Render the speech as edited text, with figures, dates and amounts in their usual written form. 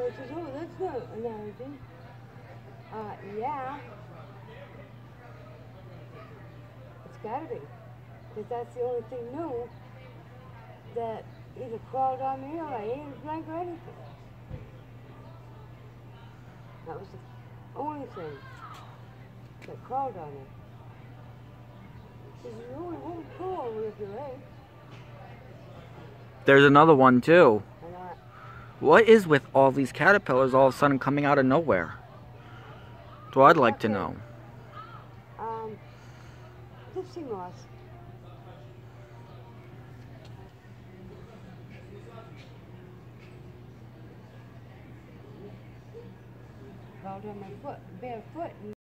boy says, oh, that's not an allergen. Yeah. It's gotta be. Because that's the only thing new that either crawled on me or I ate or drank or anything. That was the only thing that crawled on me. He says, oh, it won't crawl with your egg. There's another one too. And What is with all these caterpillars all of a sudden coming out of nowhere? That's what I'd like to know. Gypsy Moth. Crawled on my foot, bare foot.